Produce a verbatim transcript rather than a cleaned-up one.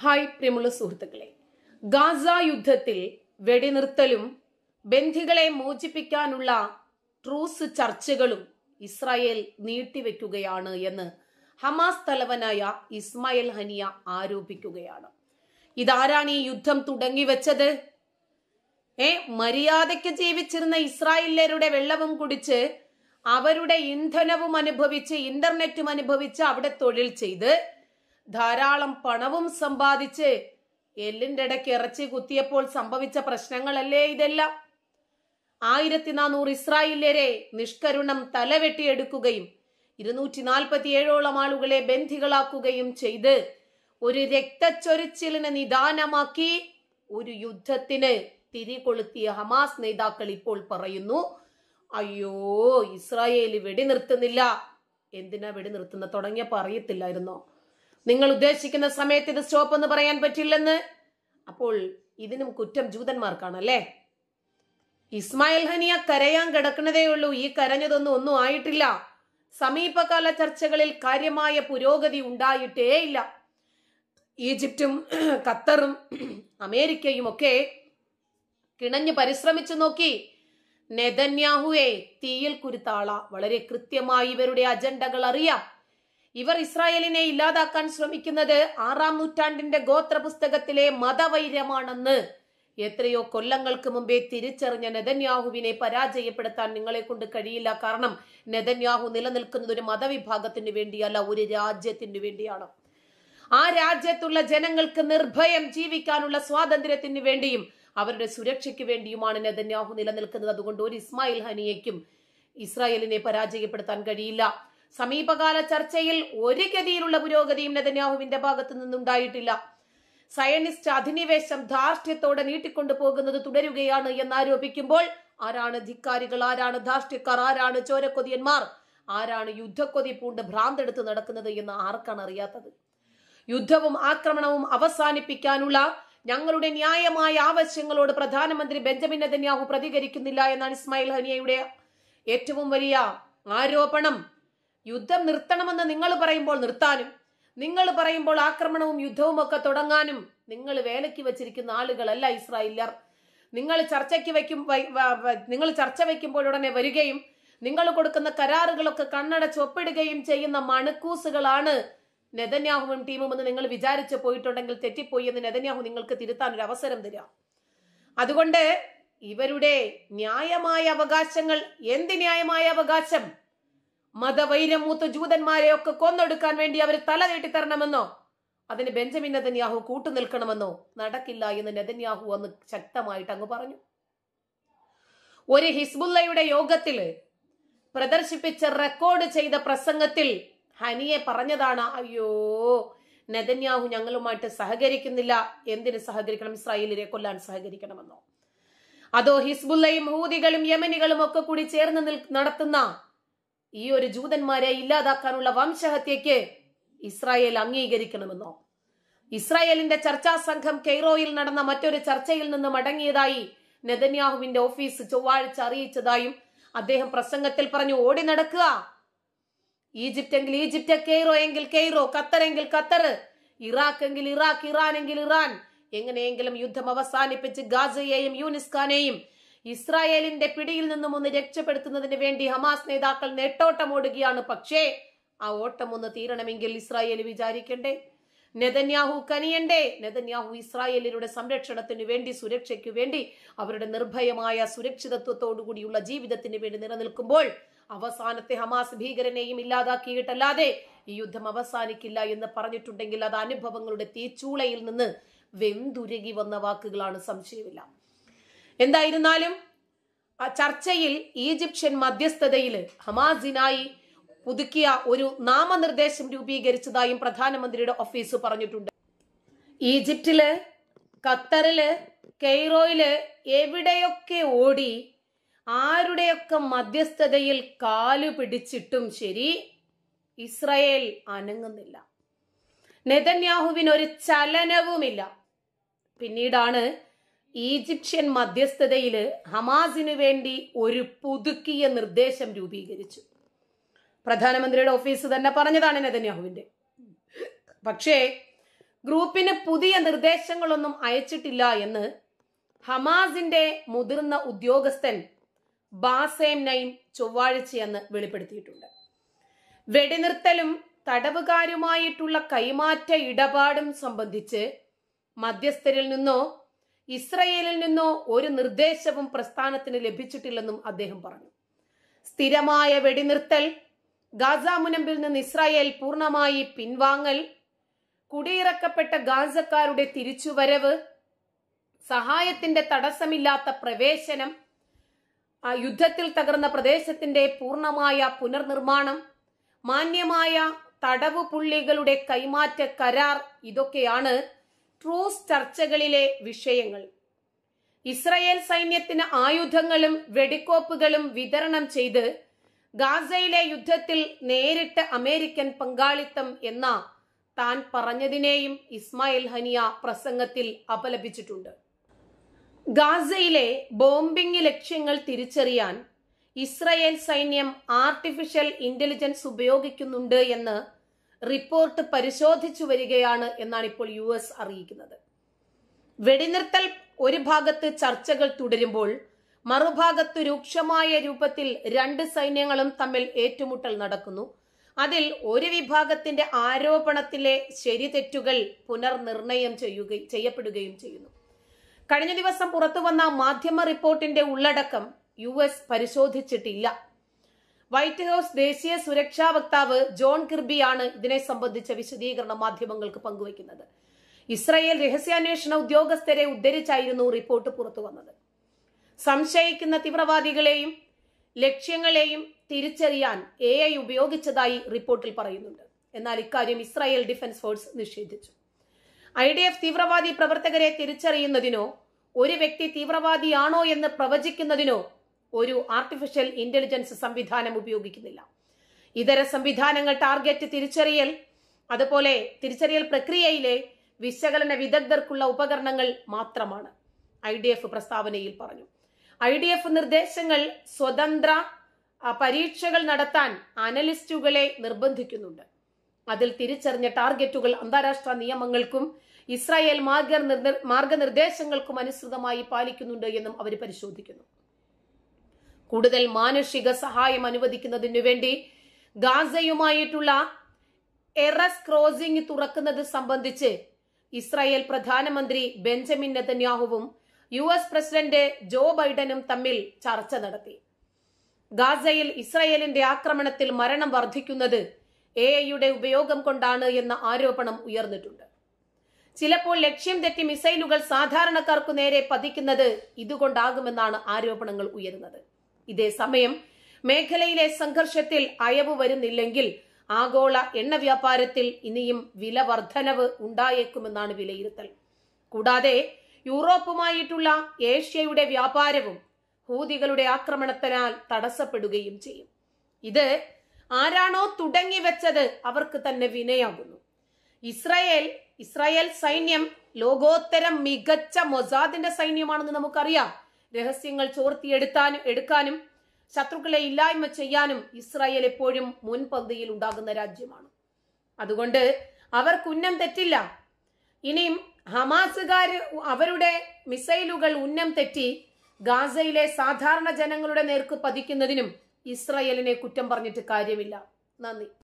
Hi പ്രിയമുള്ള സുഹൃത്തുക്കളെ, Gaza യുദ്ധത്തിൽ വെടിനിർത്തലും ബന്ധികളെ മോചിപ്പിക്കാനുള്ള ട്രൂസ് ചർച്ചകളും ഇസ്രായേൽ നീട്ടിവെക്കുകയാണ് എന്ന് ഹമാസ് തലവനായ ഇസ്മായിൽ ഹനിയ ആരോപിക്കുകയാണ്. ഇതാരാണ് ഈ യുദ്ധം തുടങ്ങിവെച്ചത്? ഏ മര്യാദയ്ക്ക് ജീവിച്ചിരുന്ന ഇസ്രായേലരുടെ വെള്ളവും കുടിച്ച് അവരുടെ ഇന്ധനവും അനുഭവിച്ച് ഇന്റർനെറ്റും അനുഭവിച്ച് അവിടെ തൊഴിൽ ചെയ്ത് ധാരാളം പണവും സമ്പാദിച്ച് എല്ലിന്റെ ഇടയ്ക്ക് ഇറച്ചി കുത്തിയപ്പോൾ സംഭവിച്ച പ്രശ്നങ്ങളല്ലേ ഇതെല്ലാം? ആയിരത്തി നാനൂറ് ഇസ്രായേല്യരെ നിഷ്കരുണം തലവെട്ടിയെടുക്കുകയും ഇരുന്നൂറ്റി നാൽപ്പത്തി ഏഴോളം ആളുകളെ ബന്ധികളാക്കുകയും ചെയ്ത് ഒരു രക്തച്ചൊരിച്ചിലിന് നിദാനമാക്കി ഒരു യുദ്ധത്തിന് തിരികൊളുത്തിയ ഹമാസ് നേതാക്കൾ ഇപ്പോൾ പറയുന്നു, അയ്യോ ഇസ്രായേൽ വെടിനിർത്തുന്നില്ല. എന്തിനാ വെടിനിർത്തുന്ന? തുടങ്ങിയപ്പോ അറിയത്തില്ലായിരുന്നോ? നിങ്ങൾ ഉദ്ദേശിക്കുന്ന സമയത്ത് ഇത് സ്റ്റോപ്പ് എന്ന് പറയാൻ പറ്റില്ലെന്ന്. അപ്പോൾ ഇതിനും കുറ്റം ജൂതന്മാർക്കാണല്ലേ? ഇസ്മായിൽ ഹനിയ കരയാൻ കിടക്കുന്നതേ ഉള്ളൂ. ഈ കരഞ്ഞതൊന്നും ഒന്നും ആയിട്ടില്ല. സമീപകാല ചർച്ചകളിൽ കാര്യമായ പുരോഗതി ഉണ്ടായിട്ടേ ഇല്ല. ഈജിപ്തും ഖത്തറും അമേരിക്കയും ഒക്കെ കിണഞ്ഞു പരിശ്രമിച്ചു നോക്കി. നെതന്യാഹുവെ തീയിൽ കുരുത്താള. വളരെ കൃത്യമായി ഇവരുടെ അജണ്ടകൾ അറിയാം. ഇവർ ഇസ്രായേലിനെ ഇല്ലാതാക്കാൻ ശ്രമിക്കുന്നത് ആറാം നൂറ്റാണ്ടിന്റെ ഗോത്ര പുസ്തകത്തിലെ മതവൈര്യമാണെന്ന് എത്രയോ കൊല്ലങ്ങൾക്ക് മുമ്പേ തിരിച്ചറിഞ്ഞ നെതന്യാഹുവിനെ പരാജയപ്പെടുത്താൻ നിങ്ങളെ കൊണ്ട് കഴിയില്ല. കാരണം നെതന്യാഹു നിലനിൽക്കുന്നത് ഒരു മതവിഭാഗത്തിന് വേണ്ടിയല്ല, ഒരു രാജ്യത്തിന് വേണ്ടിയാണ്. ആ രാജ്യത്തുള്ള ജനങ്ങൾക്ക് നിർഭയം ജീവിക്കാനുള്ള സ്വാതന്ത്ര്യത്തിന് വേണ്ടിയും അവരുടെ സുരക്ഷയ്ക്ക് വേണ്ടിയുമാണ് നെതന്യാഹു നിലനിൽക്കുന്നത്. അതുകൊണ്ട് ഒരു ഇസ്മായിൽ ഹനിയയ്ക്കും ഇസ്രായേലിനെ പരാജയപ്പെടുത്താൻ കഴിയില്ല. സമീപകാല ചർച്ചയിൽ ഒരു ഗതിയിലുള്ള പുരോഗതിയും നെതന്യാഹുവിന്റെ ഭാഗത്തു നിന്നുണ്ടായിട്ടില്ല. സയനിസ്റ്റ് അധിനിവേശം ധാർഷ്ട്യത്തോടെ നീട്ടിക്കൊണ്ടു പോകുന്നത് തുടരുകയാണ് എന്നാരോപിക്കുമ്പോൾ ആരാണ് ധിക്കാരികൾ, ആരാണ് ധാർഷ്ട്യക്കാർ, ആരാണ് ചോരക്കൊതിയന്മാർ, ആരാണ് യുദ്ധക്കൊതി പൂണ്ട് ഭ്രാന്തെടുത്ത് നടക്കുന്നത് എന്ന് ആർക്കാണ് അറിയാത്തത്? യുദ്ധവും ആക്രമണവും അവസാനിപ്പിക്കാനുള്ള ഞങ്ങളുടെ ന്യായമായ ആവശ്യങ്ങളോട് പ്രധാനമന്ത്രി ബെഞ്ചമിൻ നെതന്യാഹു പ്രതികരിക്കുന്നില്ല എന്നാണ് ഇസ്മായിൽ ഹനിയയുടെ ഏറ്റവും വലിയ ആരോപണം. യുദ്ധം നിർത്തണമെന്ന് നിങ്ങൾ പറയുമ്പോൾ നിർത്താനും, നിങ്ങൾ പറയുമ്പോൾ ആക്രമണവും യുദ്ധവും ഒക്കെ തുടങ്ങാനും നിങ്ങൾ വേലയ്ക്ക് വെച്ചിരിക്കുന്ന ആളുകളല്ല ഇസ്രായേലർ. നിങ്ങൾ ചർച്ചയ്ക്ക് വയ്ക്കും നിങ്ങൾ ചർച്ച വയ്ക്കുമ്പോൾ ഉടനെ വരികയും നിങ്ങൾ കൊടുക്കുന്ന കരാറുകളൊക്കെ കണ്ണടച്ച് ഒപ്പിടുകയും ചെയ്യുന്ന മണക്കൂസുകളാണ് നെതന്യാഹുവും ടീമും എന്ന് നിങ്ങൾ വിചാരിച്ചു പോയിട്ടുണ്ടെങ്കിൽ തെറ്റിപ്പോയി എന്ന് നെതന്യാഹു നിങ്ങൾക്ക് തിരുത്താൻ ഒരു അവസരം തരിക. അതുകൊണ്ട് ഇവരുടെ ന്യായമായ അവകാശങ്ങൾ, എന്ത് ന്യായമായ അവകാശം? മതവൈര്യം മൂത്ത ജൂതന്മാരെ ഒക്കെ കൊന്നൊടുക്കാൻ വേണ്ടി അവർ തല നീട്ടിത്തരണമെന്നോ അതിന് ബെഞ്ചമിൻ നെതന്യാഹു കൂട്ടുനിൽക്കണമെന്നോ നടക്കില്ല എന്ന് നെതന്യാഹു അന്ന് ശക്തമായിട്ട് അങ്ങ് പറഞ്ഞു. ഒരു ഹിസ്ബുള്ളയുടെ യോഗത്തില് പ്രദർശിപ്പിച്ച റെക്കോർഡ് ചെയ്ത പ്രസംഗത്തിൽ ഹനിയെ പറഞ്ഞതാണ്, അയ്യോ നെതന്യാഹു ഞങ്ങളുമായിട്ട് സഹകരിക്കുന്നില്ല. എന്തിന് സഹകരിക്കണം? ഇസ്രായേലിനെ കൊല്ലാൻ സഹകരിക്കണമെന്നോ? അതോ ഹിസ്ബുള്ളയും ഹൂതികളും യമനികളും ഒക്കെ കൂടി ചേർന്ന് നടത്തുന്ന ഈ ഒരു ജൂതന്മാരെ ഇല്ലാതാക്കാനുള്ള വംശഹത്യക്ക് ഇസ്രായേൽ അംഗീകരിക്കണമെന്നോ? ഇസ്രായേലിന്റെ ചർച്ചാ സംഘം കെയ്റോയിൽ നടന്ന മറ്റൊരു ചർച്ചയിൽ നിന്ന് മടങ്ങിയതായി നെതന്യാഹുവിന്റെ ഓഫീസ് ചൊവ്വാഴ്ച അറിയിച്ചതായും അദ്ദേഹം പ്രസംഗത്തിൽ പറഞ്ഞു. ഓടി നടക്കുക. ഈജിപ്റ്റ് എങ്കിൽ ഈജിപ്റ്റ്, കെയ്റോ എങ്കിൽ കെയ്റോ, ഖത്തർ എങ്കിൽ ഖത്തർ, ഇറാഖ് എങ്കിൽ ഇറാഖ്, ഇറാൻ എങ്കിൽ ഇറാൻ. എങ്ങനെയെങ്കിലും യുദ്ധം അവസാനിപ്പിച്ച് ഗാസയെയും യൂനിസ് ഖാനെയും ഇസ്രായേലിന്റെ പിടിയിൽ നിന്നും ഒന്ന് രക്ഷപ്പെടുത്തുന്നതിന് വേണ്ടി ഹമാസ് നേതാക്കൾ നെട്ടോട്ടമോടുകയാണ്. പക്ഷേ ആ ഓട്ടം ഒന്ന് തീരണമെങ്കിൽ ഇസ്രായേൽ വിചാരിക്കണ്ടേ? നെതന്യാഹു കനിയണ്ടേ? നെതന്യാഹു ഇസ്രായേലിയുടെ സംരക്ഷണത്തിന് വേണ്ടി, സുരക്ഷയ്ക്ക് വേണ്ടി, അവരുടെ നിർഭയമായ സുരക്ഷിതത്വത്തോടുകൂടിയുള്ള ജീവിതത്തിന് വേണ്ടി നിലനിൽക്കുമ്പോൾ അവസാനത്തെ ഹമാസ് ഭീകരനെയും ഇല്ലാതാക്കിയിട്ടല്ലാതെ ഈ യുദ്ധം അവസാനിക്കില്ല എന്ന് പറഞ്ഞിട്ടുണ്ടെങ്കിൽ അത് അനുഭവങ്ങളുടെ തീച്ചൂളയിൽ നിന്ന് വെന്തുരുകി വന്ന വാക്കുകളാണ്, സംശയമില്ല. എന്തായിരുന്നാലും ആ ചർച്ചയിൽ ഈജിപ്ഷ്യൻ മധ്യസ്ഥതയിൽ ഹമാസിനായി പുതുക്കിയ ഒരു നാമനിർദ്ദേശം രൂപീകരിച്ചതായും പ്രധാനമന്ത്രിയുടെ ഓഫീസ് പറഞ്ഞിട്ടുണ്ട്. ഈജിപ്തില്, ഖത്തറില്, കെയ്റോയില് എവിടെയൊക്കെ ഓടി ആരുടെയൊക്കെ മധ്യസ്ഥതയിൽ കാലു പിടിച്ചിട്ടും ശരി ഇസ്രായേൽ അനങ്ങുന്നില്ല. നെതന്യാഹുവിന് ഒരു ചലനവുമില്ല. പിന്നീടാണ് ഈജിപ്ഷ്യൻ മധ്യസ്ഥതയില് ഹമാസിന് വേണ്ടി ഒരു പുതുക്കിയ നിർദ്ദേശം രൂപീകരിച്ചു. പ്രധാനമന്ത്രിയുടെ ഓഫീസ് തന്നെ പറഞ്ഞതാണ് നെതന്യാഹുവിന്റെ. പക്ഷേ ഗ്രൂപ്പിന് പുതിയ നിർദ്ദേശങ്ങളൊന്നും അയച്ചിട്ടില്ല എന്ന് ഹമാസിന്റെ മുതിർന്ന ഉദ്യോഗസ്ഥൻ ബാസേം നൈം ചൊവ്വാഴ്ചയെന്ന് വെളിപ്പെടുത്തിയിട്ടുണ്ട്. വെടിനിർത്തലും തടവുകാരുമായിട്ടുള്ള കൈമാറ്റ ഇടപാടും സംബന്ധിച്ച് മധ്യസ്ഥരിൽ നിന്നോ ഇസ്രയേലിൽ നിന്നോ ഒരു നിർദ്ദേശവും പ്രസ്ഥാനത്തിന് ലഭിച്ചിട്ടില്ലെന്നും അദ്ദേഹം പറഞ്ഞു. സ്ഥിരമായ വെടിനിർത്തൽ, ഗാസ മുനമ്പിൽ നിന്ന് ഇസ്രായേൽ പൂർണ്ണമായി പിൻവാങ്ങൽ, കുടിയിറക്കപ്പെട്ട ഗാസക്കാരുടെ തിരിച്ചുവരവ്, സഹായത്തിന്റെ തടസ്സമില്ലാത്ത പ്രവേശനം, ആ യുദ്ധത്തിൽ തകർന്ന പ്രദേശത്തിന്റെ പൂർണ്ണമായ പുനർനിർമ്മാണം, മാന്യമായ തടവു പുള്ളികളുടെ കൈമാറ്റ കരാർ, ഇതൊക്കെയാണ് ട്രൂസ് ചർച്ചകളിലെ വിഷയങ്ങൾ. ഇസ്രായേൽ സൈന്യത്തിന് ആയുധങ്ങളും വെടിക്കോപ്പുകളും വിതരണം ചെയ്ത് ഗാസയിലെ യുദ്ധത്തിൽ നേരിട്ട് അമേരിക്കൻ പങ്കാളിത്തം എന്ന താൻ പറഞ്ഞതിനെയും ഇസ്മായിൽ ഹനിയ പ്രസംഗത്തിൽ അപലപിച്ചിട്ടുണ്ട്. ഗാസയിലെ ബോംബിംഗ് ലക്ഷ്യങ്ങൾ തിരിച്ചറിയാൻ ഇസ്രായേൽ സൈന്യം ആർട്ടിഫിഷ്യൽ ഇന്റലിജൻസ് ഉപയോഗിക്കുന്നുണ്ട് എന്ന് റിപ്പോർട്ട് പരിശോധിച്ചു വരികയാണ് എന്നാണ് ഇപ്പോൾ യു എസ് അറിയിക്കുന്നത്. വെടിനിർത്തൽ ഒരു ഭാഗത്ത് ചർച്ചകൾ തുടരുമ്പോൾ മറുഭാഗത്ത് രൂക്ഷമായ രൂപത്തിൽ രണ്ട് സൈന്യങ്ങളും തമ്മിൽ ഏറ്റുമുട്ടൽ നടക്കുന്നു. അതിൽ ഒരു വിഭാഗത്തിന്റെ ആരോപണത്തിലെ ശരിതെറ്റുകൾ പുനർനിർണയം ചെയ്യുകയും ചെയ്യപ്പെടുകയും ചെയ്യുന്നു. കഴിഞ്ഞ ദിവസം പുറത്തുവന്ന മാധ്യമ റിപ്പോർട്ടിന്റെ ഉള്ളടക്കം യു എസ് പരിശോധിച്ചിട്ടില്ല. വൈറ്റ് ഹൌസ് ദേശീയ സുരക്ഷാ വക്താവ് ജോൺ കിർബിയാണ് ഇതിനെ സംബന്ധിച്ച വിശദീകരണം മാധ്യമങ്ങൾക്ക് പങ്കുവയ്ക്കുന്നത്. ഇസ്രായേൽ രഹസ്യാന്വേഷണ ഉദ്യോഗസ്ഥരെ ഉദ്ധരിച്ചായിരുന്നു റിപ്പോർട്ട് പുറത്തു വന്നത്. സംശയിക്കുന്ന തീവ്രവാദികളെയും ലക്ഷ്യങ്ങളെയും തിരിച്ചറിയാൻ എ ഐ ഉപയോഗിച്ചതായി റിപ്പോർട്ടിൽ പറയുന്നുണ്ട്. എന്നാൽ ഇക്കാര്യം ഇസ്രായേൽ ഡിഫൻസ് ഫോഴ്സ് നിഷേധിച്ചു. ഐ ഡി എഫ് തീവ്രവാദി പ്രവർത്തകരെ തിരിച്ചറിയുന്നതിനോ ഒരു വ്യക്തി തീവ്രവാദിയാണോ എന്ന് പ്രവചിക്കുന്നതിനോ ഒരു ആർട്ടിഫിഷ്യൽ ഇന്റലിജൻസ് സംവിധാനം ഉപയോഗിക്കുന്നില്ല. ഇതര സംവിധാനങ്ങൾ ടാർഗറ്റ് തിരിച്ചറിയൽ, അതുപോലെ തിരിച്ചറിയൽ പ്രക്രിയയിലെ വിശകലന വിദഗ്ധർക്കുള്ള ഉപകരണങ്ങൾ മാത്രമാണ്, ഐ ഡി എഫ് പ്രസ്താവനയിൽ പറഞ്ഞു. ഐ ഡി എഫ് നിർദ്ദേശങ്ങൾ സ്വതന്ത്ര പരീക്ഷകൾ നടത്താൻ അനലിസ്റ്റുകളെ നിർബന്ധിക്കുന്നുണ്ട്. അതിൽ തിരിച്ചറിഞ്ഞ ടാർഗറ്റുകൾ അന്താരാഷ്ട്ര നിയമങ്ങൾക്കും ഇസ്രായേൽ മാർഗനിർദ്ദേശങ്ങൾക്കും അനുസൃതമായി പാലിക്കുന്നുണ്ട് എന്നും അവർ പരിശോധിക്കുന്നു. കൂടുതൽ മാനുഷിക സഹായം അനുവദിക്കുന്നതിനു വേണ്ടി ഗാസയുമായിട്ടുള്ള എറസ് ക്രോസിംഗ് തുറക്കുന്നത് സംബന്ധിച്ച് ഇസ്രായേൽ പ്രധാനമന്ത്രി ബെഞ്ചമിൻ നെതന്യാഹുവും യു എസ് പ്രസിഡന്റ് ജോ ബൈഡനും തമ്മിൽ ചർച്ച നടത്തി. ഗാസയിൽ ഇസ്രായേലിന്റെ ആക്രമണത്തിൽ മരണം വർദ്ധിക്കുന്നത് എ ഐയുടെ ഉപയോഗം കൊണ്ടാണ് എന്ന ആരോപണം ഉയർന്നിട്ടുണ്ട്. ചിലപ്പോൾ ലക്ഷ്യം തെറ്റി മിസൈലുകൾ സാധാരണക്കാർക്കു നേരെ പതിക്കുന്നത് ഇതുകൊണ്ടാകുമെന്നാണ് ആരോപണങ്ങൾ ഉയരുന്നത്. ഇതേസമയം മേഖലയിലെ സംഘർഷത്തിൽ അയവ് വരുന്നില്ലെങ്കിൽ ആഗോള എണ്ണ വ്യാപാരത്തിൽ ഇനിയും വില വർധനവ് ഉണ്ടായേക്കുമെന്നാണ് വിലയിരുത്തൽ. കൂടാതെ യൂറോപ്പുമായിട്ടുള്ള ഏഷ്യയുടെ വ്യാപാരവും ഹൂതികളുടെ ആക്രമണത്തിനാൽ തടസ്സപ്പെടുകയും ചെയ്യും. ഇത് ആരാണോ തുടങ്ങി വെച്ചത് അവർക്ക് തന്നെ വിനയാകുന്നു. ഇസ്രായേൽ ഇസ്രായേൽ സൈന്യം ലോകോത്തരം മികച്ച മൊസാദിന്റെ സൈന്യമാണെന്ന് നമുക്കറിയാം. രഹസ്യങ്ങൾ ചോർത്തിയെടുത്താനും എടുക്കാനും ശത്രുക്കളെ ഇല്ലായ്മ ചെയ്യാനും ഇസ്രായേൽ എപ്പോഴും മുൻപന്തിയിൽ ഉണ്ടാകുന്ന രാജ്യമാണ്. അതുകൊണ്ട് അവർക്ക് ഉന്നം തെറ്റില്ല. ഇനിയും ഹമാസുകാർ അവരുടെ മിസൈലുകൾ ഉന്നം തെറ്റി ഗാസയിലെ സാധാരണ ജനങ്ങളുടെ നേർക്ക് പതിക്കുന്നതിനും ഇസ്രായേലിനെ കുറ്റം പറഞ്ഞിട്ട് കാര്യമില്ല. നന്ദി.